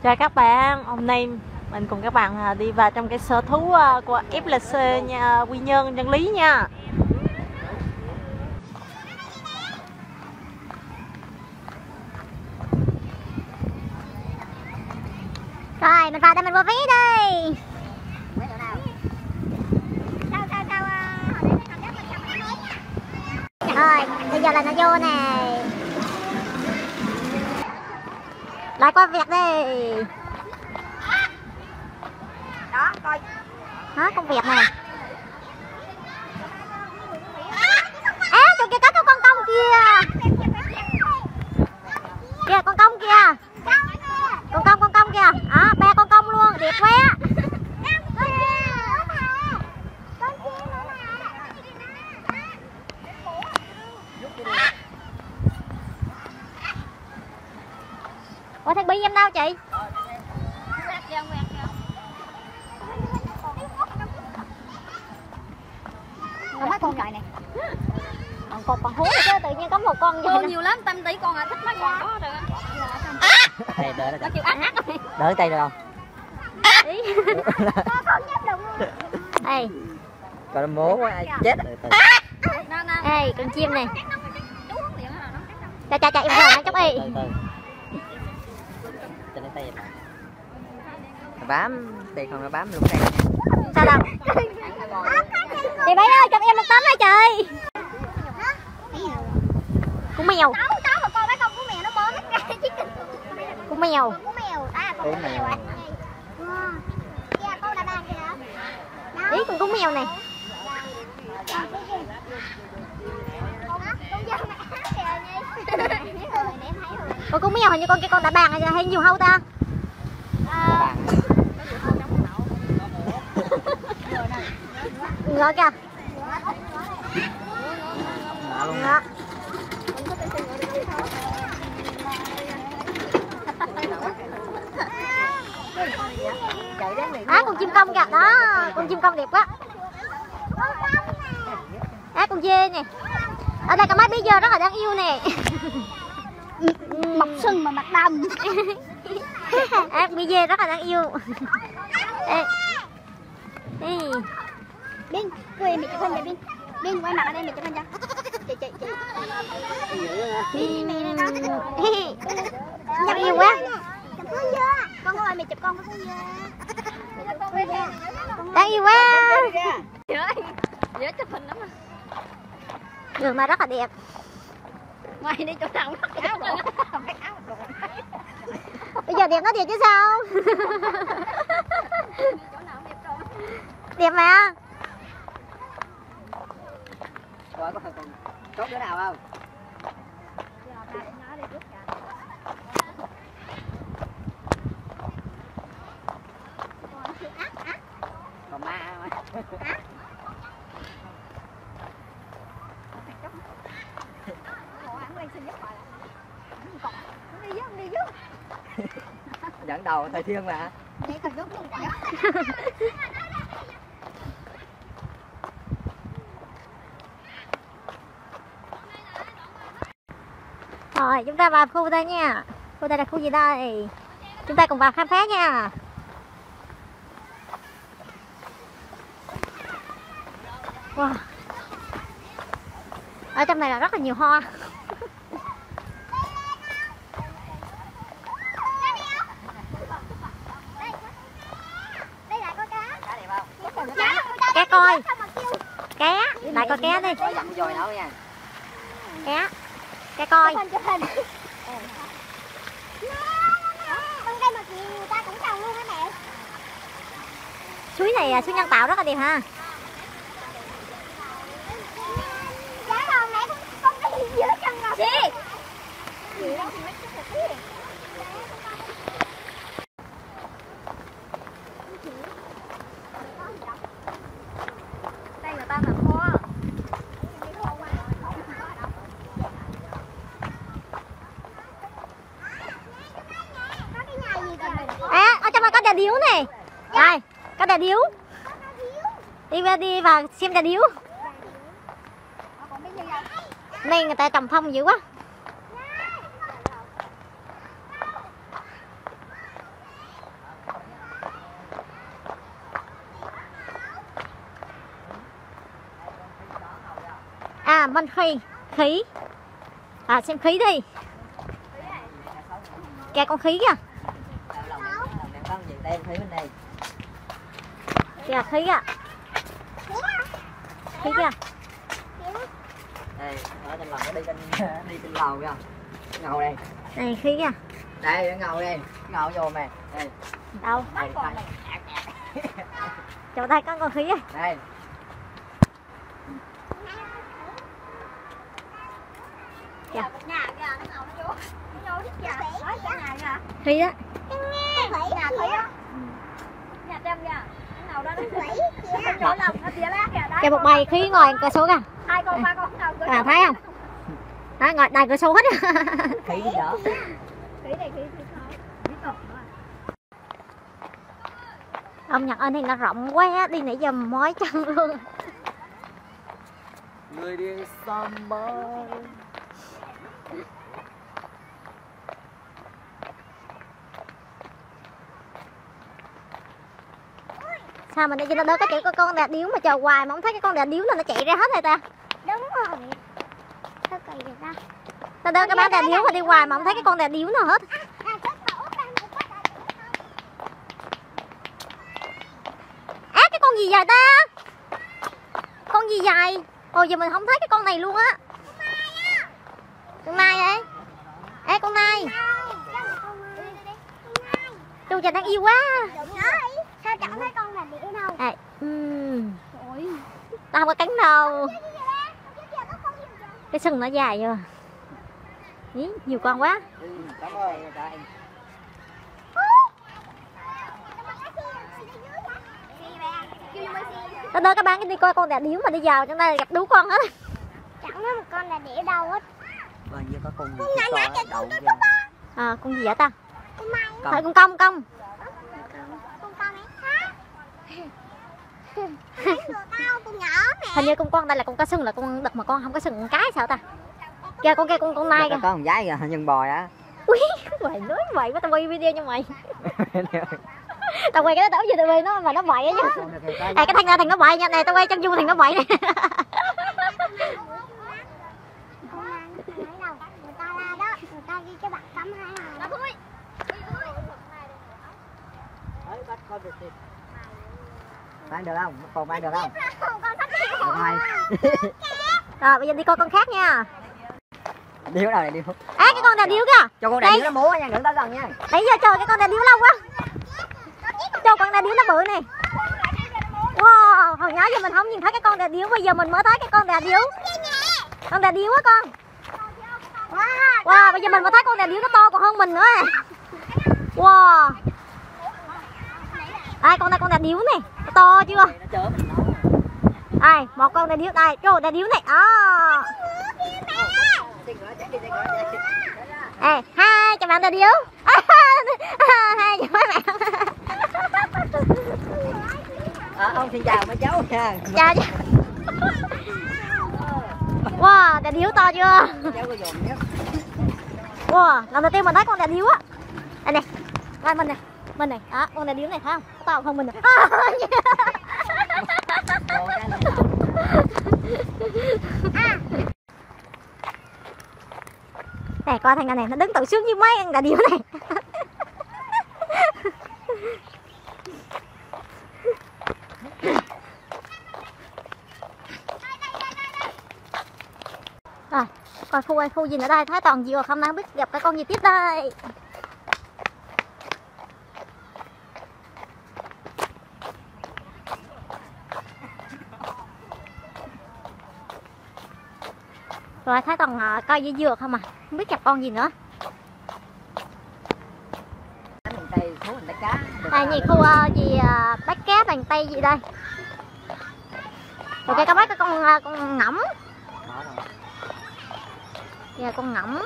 Chào các bạn, hôm nay mình cùng các bạn đi vào trong cái sở thú của FLC nha, Quy Nhơn, Nhân Lý nha. Rồi, mình vào đây mình mua vé đi. Rồi, bây giờ là nó vô nè. Lại qua việc đi. Đó, coi. Hả, công việc nè. À, chỗ kia có con công kìa. Kìa, con công kìa. Con công kìa. Ba con công luôn, đẹp quá. Ủa thằng Bi em đâu chị? Có mấy con trời này. Còn hú chứ tự nhiên có một con gì nhiều lắm, Tâm tỷ con thích mấy con đó rồi. Thầy đợi Nó chịu ác đỡ tay được không? Ê, Còn nó mố quá ai chết rồi. ê, con chim này. Chà em rồi nó chốc y. Cho nó tay nó bám, tiền không nó bám lúc này. Sao đâu? Chị Bảy ơi, cho em một tấm hả chị? Con mèo. Con mấy con của mèo nó bó hết ra chứ. Con mèo. Con mèo, con mèo ạ. Dạ, con đã bàn kìa. Ý con mèo này. Ủa con mèo hình như con kia con đã bàn hay nhiều hâu ta? Ngựa kìa. Ngựa. Con chim công kìa, đó, con chim công đẹp quá. Con dê nè. Ở đây có mấy bé dơ rất là đáng yêu nè. Mọc sưng mà mặt đầm. Bé dê rất là đáng yêu. Ê. Bin, quay mẹ chụp hình này Bin. Bin quay mặt ở đây mẹ chụp hình cho. Chị. Đáng yêu quá. Chụp con dơ. Con ơi mẹ chụp con có con dơ. Đáng yêu quá. Dễ chụp hình lắm. Đường này rất là đẹp. Ngoài đi chỗ nào không áo rồi. Không phải áo rồi. Bây giờ đẹp nó đẹp chứ sao? Đẹp mà. Rồi có còn chốt đứa nào không? Còn ma dẫn đầu thầy Thiên mà. Rồi chúng ta vào khu đây nha. Khu đây là khu gì đây? Chúng ta cùng vào khám phá nha. Wow. Ở trong này là rất là nhiều hoa. Cá coi. Cá, lại coi cá đi. Cá. Cá coi. Con cây mà người ta cũng trồng luôn hả mẹ? Suối này suối nhân tạo rất là đẹp ha. Giá rồi nãy con cái gì giữa chân rồi. Gì? Đây người ta làm kho. Ở trong này có đà điếu này. Đây, có đà điếu. Đi vào xem đà điếu. Đây người ta trồng phong dữ quá. À, mình khí. À, xem khí đi. Kìa con khí kìa. Kìa khí kìa. Khí kìa. Đây, ở trên lầu nó đi trên lầu kìa. Ngầu đây. Này khí kìa. Đây, nó ngầu đây. Ngầu vô mày. Đây. Đâu? Đây, Chỗ đây có con khí kìa. đây. Kìa. Nhà kìa, nó ngầu nó vô. Nó vô thích kìa. Nói cả nhà kìa. Khí đó. Nhà thủy á. Nhà tem kìa. Nó ngầu đó nó thủy kìa. Chỗ lòng nó tía bác kìa. Kìa một bầy khí ngoài cửa sổ kìa. 2 con 3 con ngầu cửa. À, thấy không? Đó, ngồi đầy cửa sổ hết á. Khí đỡ. Khí này khí không. Ông Nhật ơi thì nó rộng quá, đi nãy giờ mỏi chân luôn. Người đi summer. Sao mà nãy giờ nó đỡ cái chỉ có con đà điếu mà chờ hoài mà không thấy cái con đà điếu nào nó chạy ra hết rồi ta. Đúng rồi. Sao kỳ vậy ta? Nó đỡ cái bán đà điếu mà đi hoài mà không thấy cái con đà điếu nào hết. Á, cái con gì dài ta? Con gì dài? Ồ, giờ mình không thấy cái con này luôn á. Con nai vậy? Ê, con nai. Chú trời đang yêu quá. Sao chẳng thấy con là đĩa đâu? À, tao không có cánh đâu. Cái sừng nó dài rồi. Ý, nhiều con quá. Cảm ơn các anh. Tao đỡ các bạn đi coi con đà điếu mà đi vào trong đây gặp đú con hết. Chẳng có một con là đĩa đâu hết. Bao nhiêu có con Con nhỏ nhỏ kìa, con kìa. À, con gì vậy ta? Con mai. Phải con công. Con ấy. Hả? Tao, con nhỏ mẹ. Hình như con đây là con có sừng, là con đực mà con không có sừng con cái sao ta? Kìa con kia con nai kìa. Có con gái kìa, nhân bò á. Ui, mày nói vậy quá, tao quay video cho mày. Tao quay cái đó đỡ video nó mà nó bậy á chứ. À, cái thằng nó bậy nha, này tao quay chân dung thằng nó bậy này. Người ta la đó, người ta ghi cái bạc cấm 2 ngàn. Bán được không? Còn bán được không? Con sắp Được thôi. Rồi bây giờ đi coi con khác nha. Điếu đâu này điếu. À, cái con đà điếu kìa. Cho con đà điếu nó múa nha, đừng tới gần nha. Nãy giờ chờ cái con đà điếu lâu quá. Cho con đà điếu nó bự này. Wow, hồi nhỏ giờ mình không nhìn thấy cái con đà điếu, bây giờ mình mới thấy cái con đà điếu. Con đà điếu á con. Wow, bây giờ mình mới thấy con đà điếu nó to còn hơn mình nữa. Wow. Đây, con này con đà điếu này, nó to chưa? Nó chớm nó. Đây, một con đà điếu đây, trời đà điếu này. Ê, hai chào bạn đà điếu. Hai chào mấy bạn. Ông xin chào mấy cháu nha. Chào. Wow, đà điếu to chưa? Cháu có dồn nhất. Wow, lần đầu tiên mình thấy con đà điếu á. Đây nè, coi mình nè, mình này, đó, con đà điếu này thấy không? To hơn mình nè. Nè, coi thằng này nó đứng tự sướng như mấy con đà điếu này. Rồi, coi khu gì nữa đây, thấy toàn gì rồi không, đang biết gặp cái con gì tiếp đây. Rồi thấy toàn coi dưa dừa không à, không biết gặp con gì nữa. Miền Tây thú mình đánh cá. Đây gì khu gì bắt cá miền Tây gì đây. Rồi cái bắt cái con ngỗng. Dạ con ngỗng.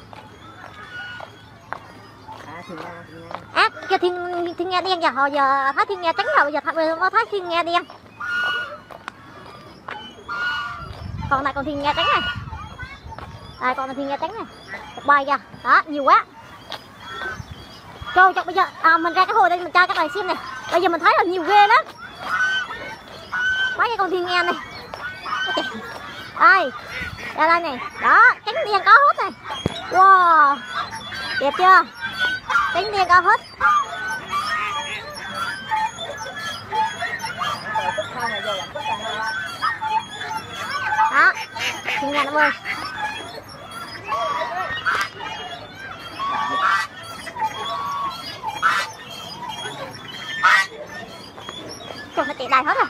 À, kia thiên nga đen kìa, hồi giờ thấy thiên nga trắng rồi, bây giờ mới thấy thiên nga đen. Con này con thiên nga trắng này. Đây con này thiên nga trắng này. Một bài kìa, đó nhiều quá. Trời, bây giờ mình ra cái hồ đây mình tra cái này xem này. Bây giờ mình thấy là nhiều ghê lắm. Mấy cái con thiên nga này. Đây, ra đây này, đó, cánh đen có hết này. Wow, đẹp chưa? Cánh đen có hết. Đó, nhìn nha nó bơi. Trời, nó chạy đầy hết rồi.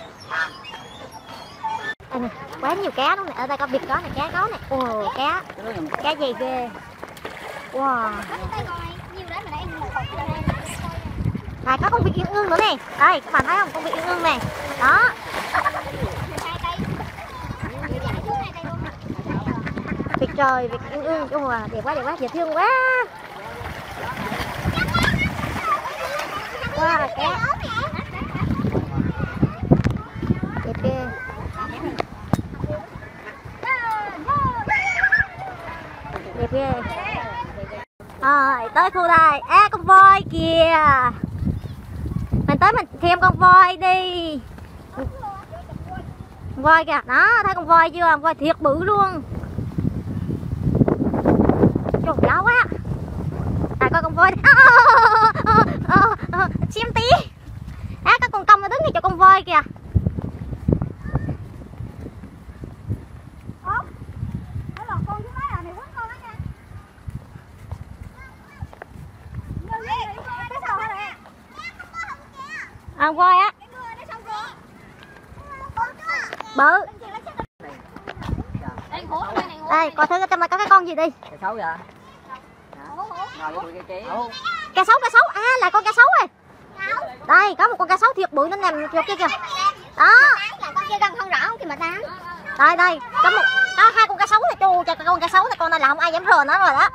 Đây nè, quá nhiều cá luôn nè, ở đây có vịt có này, cá có này. Ồ, cá gì ghê. Wow. Này có con vịt yên ương nữa nè. Đây, các bạn thấy không, con vịt yên ương này. Đó. Vịt trời, vịt yên ương. Wow, đẹp quá, dễ thương quá. Wow, cá. Đẹp ghê. Đẹp ghê. Rồi, tới khu đây. À, con voi kìa. Mình tới mình xem con voi đi. Con voi kìa. Đó, thấy con voi chưa? Con voi thiệt bự luôn. Trời, đau quá. À, coi con voi đi. Xem tí. À, các con công nó đứng ngay cho con voi kìa. À, voi á. Bự. Đây, coi thử trong này có cái con gì đi. Cá sấu vậy? Cá sấu. À, là con cá sấu rồi. Đây, có một con cá sấu thiệt bự nó nằm chỗ kia kìa. Đó. Con kia gần không rõ không kìa mà ta. Đây, có hai con cá sấu này. Trời, con cá sấu này con này là không ai dám rờ nó rồi đó.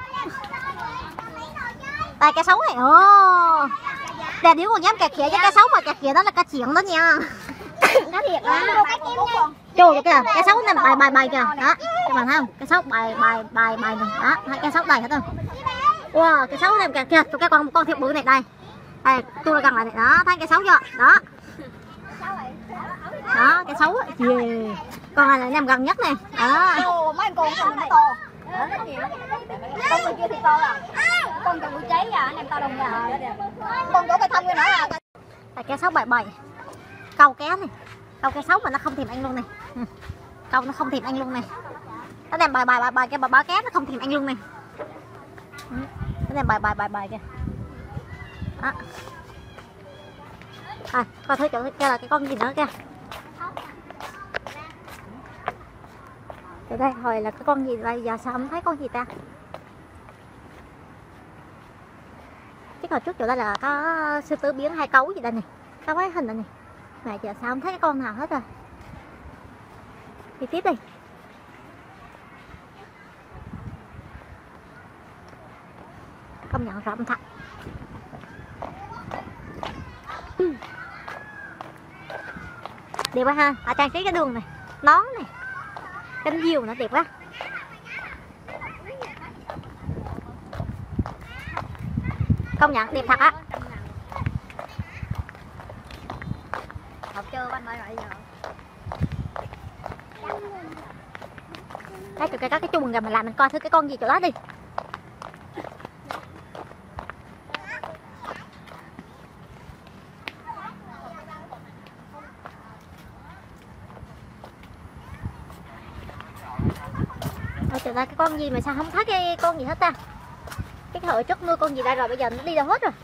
Đây, cá sấu này. Ồ. Đè điếu còn dám kẹt khịa với cá sấu mà kẹt khịa đó là cá chuyện đó nha. Nó thiệt á. Trời kìa, cá sấu nằm bài kìa. Đó, các bạn thấy không? Cá sấu bài này. Đó, hai cá sấu đầy hết rồi. Wow, cá sấu nằm kìa kìa, cái con thiệt bự này đây. Đây, tôi gần lại này. Đó, thấy cá sấu chưa? Đó. Đó, cá sấu. Yeah. Con này nằm gần nhất nè. Đó. Mấy con nó to. Con người kia thì to à. Con chồng cháy à, em to đồng nhà. Con chỗ cái thân người nữa à. Đây, cá sấu bài. Câu cá này. Câu cá sấu mà nó không thèm ăn luôn này. Câu nó không thèm ăn luôn này. Nó đem bài cái bà cá nó không thèm ăn luôn này. Nó đem bài kìa. Đó. À, coi thử chỗ kia là cái con gì nữa kìa. Từ đây hồi là cái con gì đây, giờ sao không thấy con gì ta? Chứ hồi trước chỗ đây là có sư tử biến hai cấu gì đây nè. Có cái hình này nè. Mà giờ sao không thấy cái con nào hết rồi. Đi tiếp đi. Công nhận rộng thật. Đẹp quá ha. Họ trang trí cái đường này, nón này, cánh diều nó đẹp quá. Công nhận đẹp thật á. Học chưa anh ơi giờ. Đây tụi có cái chuồng kìa, mình làm mình coi thử cái con gì chỗ đó đi. Trời ơi, cái con gì mà sao không thấy cái con gì hết ta? Cái hồi trước nuôi con gì đây rồi, bây giờ nó đi đâu hết rồi.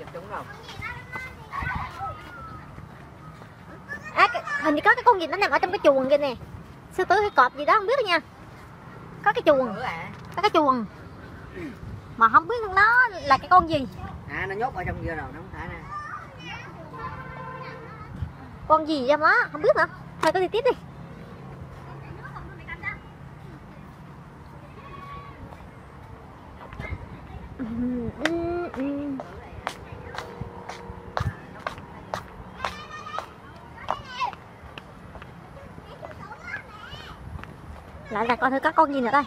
À, hình như có cái con gì nó nằm ở trong cái chuồng kia nè. Sư tử hay cọp gì đó không biết nha. Có cái chuồng. Có cái chuồng. Mà không biết nó là cái con gì. À, nó nhốt ở trong kia rồi, nó không thả ra. Con gì trong đó, không biết nữa. Thôi cứ đi tiếp đi. Lại là coi thử có con gì nữa đây.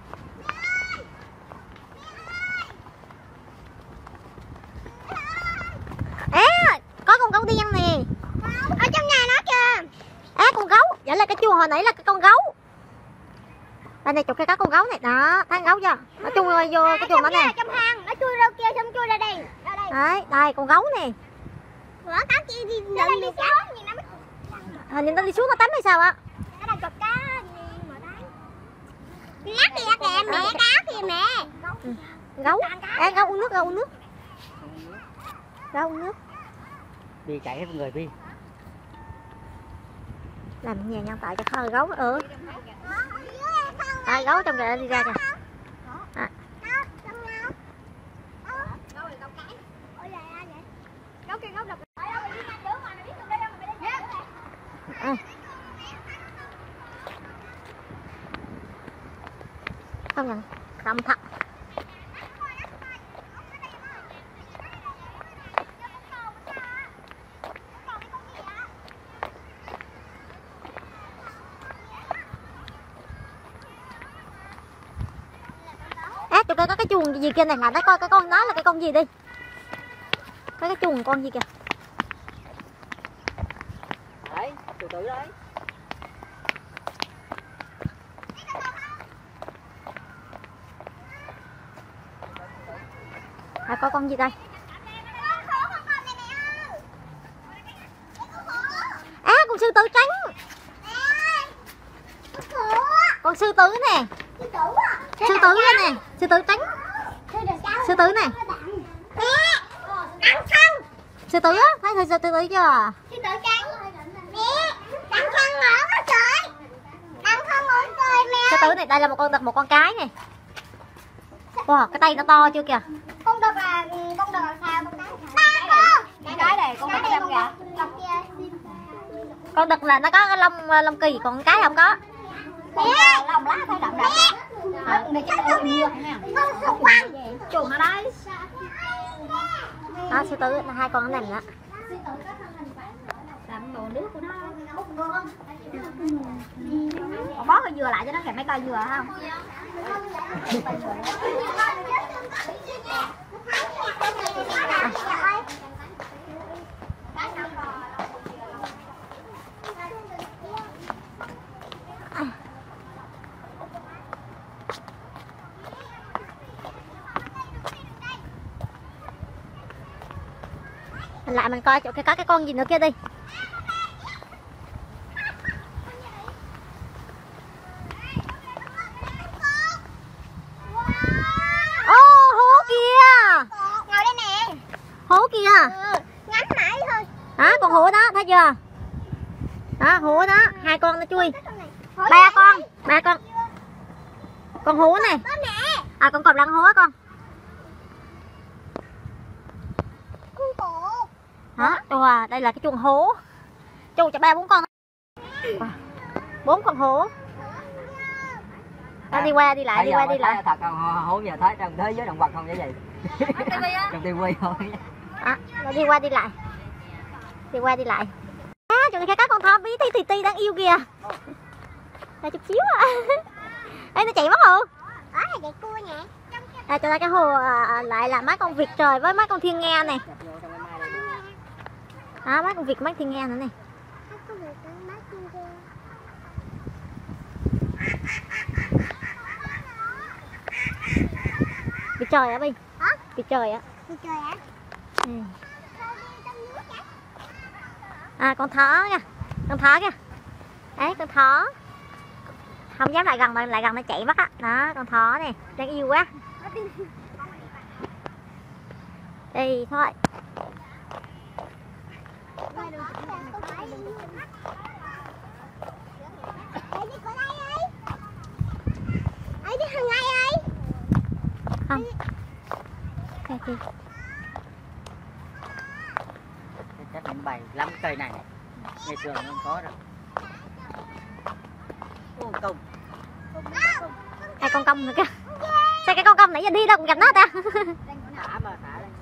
À, có con gấu đen nè. Ở trong nhà nó kìa. À, con gấu. Vậy là cái chuồng hồi nãy là cái con gấu. Đây này chụp cái con gấu này đó, thấy con gấu chưa? Nó chui vô cái chuồng đó nè. Trong hang, nó chui ra kia xong chui ra đây. Đấy, đây con gấu nè. Ủa cá kia đi lên đi xuống gì nó mới. Hình như nó đi xuống nó tắm hay sao á? Nó đang chụp cá gì mà đấy. Lát kìa kìa mẹ cá kìa mẹ. Gấu. Ê, gấu uống nước, gấu uống nước. Gấu uống nước. Bi chạy hết người Bi. Làm nhà nhân tạo cho khơi gấu. À, gấu trong kìa đi ra kìa. À. À. Không nhận cầm thật. Tụi coi có cái chuồng gì kia này, lại tới coi cái con đó là cái con gì đi. Cái chuồng con gì kìa. Đấy, từ từ đấy. À, coi con gì đây. À, con sư tử trắng. Con sư tử nè. Sư tử đây nè, sư tử trắng. Sư tử này. Sư tử á, thấy sư tử chưa? Sư tử trắng. Mẹ, đặng thân ngỡ quá trời. Đặng thân ngủ cười mẹ. Sư tử này đây là một con cái nè. Wow, cái tay nó to chưa kìa. Con đực là sao con cái? Cái này con đực làm kìa. Con đực là nó có cái lông kỳ, còn cái không có. Mẹ, lòng lá thôi đậm đậm. Người chắc đâu nhiều. Không quăng. Chuồng ở đây. Đó, sư tử là hai con nó nằm đó. Làm đồ nước của nó hút con. Còn bó cái dừa lại cho nó kẹp mấy cây dừa không? Mình lại mình coi chỗ có cái con gì nữa kia đi. Hố kìa. Ngồi đây nè. Hố kìa. Ngắm mãi thôi. Đó, con hổ đó, thấy chưa? Đó, hổ đó, hai con nó chui. Ba con. Con hổ này. À, con cọp là con hổ á con. Đó, wow, đây là cái chuồng hổ. Chu cho 3-4 con. 4 con hổ. Nó đi qua đi lại, đi qua đi lại. Thật không? Hổ giờ thấy trong thế giới động vật không vậy gì? Trong tivi thôi. À, nó đi qua đi lại. Đi qua đi lại. À, chỗ này các con thỏ bí tí đáng yêu kìa. Đây chút xíu à. Ê, nó chạy mất rồi. Vậy cua nhỉ? À, cho ra cái hồ lại là mấy con vịt trời với mấy con thiên nga này. À, mấy con vịt mấy thiên nga nữa này. Vịt trời á Bi. Hả? Vịt trời á. Vịt trời hả? Ừ. À, con thỏ nha. Con thỏ kìa. Đấy, con thỏ. Không dám lại gần nó chạy mất á. Đó, con thỏ nè, đáng yêu quá. Đi thôi. Không. Okay, okay. Chắc mình bày lắm cây này. Ngày thường không có đâu. Công. Hai con công nữa kìa. Sao cái con công nãy giờ đi đâu cũng gặp nó ta. Thả mà thả lên.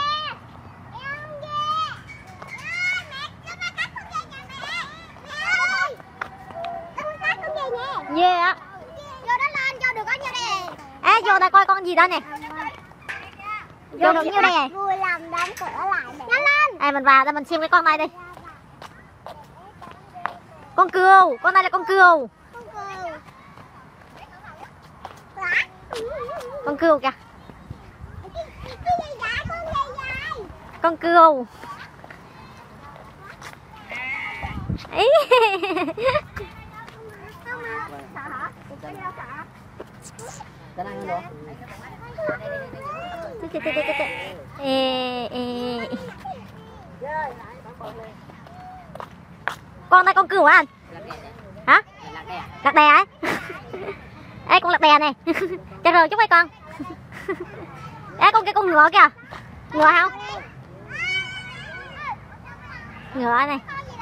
Yeah á. Vô đó lên cho được có nhiêu đây. Ê, vô đây coi con gì đó nè. Vô được nhiêu đây nè. Vui lòng đóng cửa lại. Nhanh lên. Ê, mình vào đây mình xem cái con này đi. Con cừu, con này là con cừu. Con cừu kìa. Con cừu. Ý. Ê. Con đây con cừu hả anh? Hả? Lạc đè ấy. Ê con lạc đè này. Chạy rồi chút mấy con. Ê con kia con ngựa kìa. Ngựa không? Ngựa này.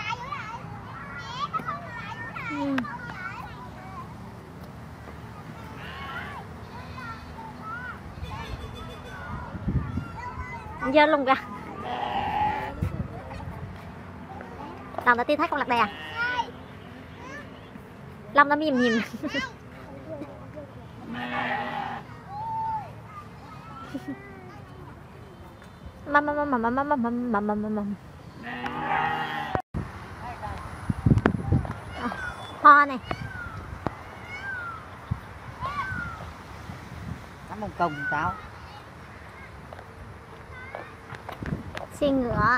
Dơ luôn kìa. Lần đầu tiên thấy con lạc đè. Lông nó mềm mềm. Ho này. Cắm một cùng tao. Xe ngựa.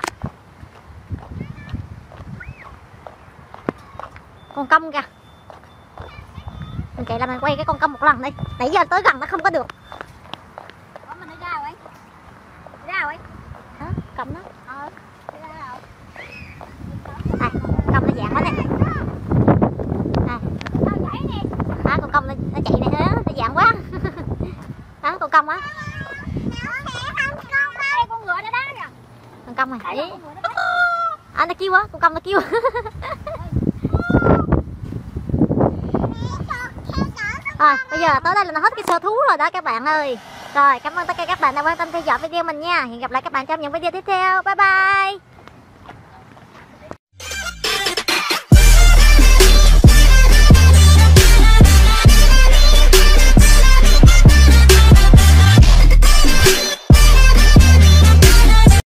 Con công kìa. Mình chạy là mình quay cái con công một lần đi. Nãy giờ tới gần nó không có được. Mình đi ra rồi. Ra rồi. Hả? Công nó. À, công nó dạng quá này. À, con công nó chạy này hết, nó dạng quá. Đó, con công á. Con ngựa đó đó kìa. Con công này. À, nó kêu á, con công nó kêu. Rồi, bây giờ tới đây là nó hết cái sơ thú rồi đó các bạn ơi. Rồi, cảm ơn tất cả các bạn đã quan tâm theo dõi video mình nha. Hẹn gặp lại các bạn trong những video tiếp theo. Bye bye.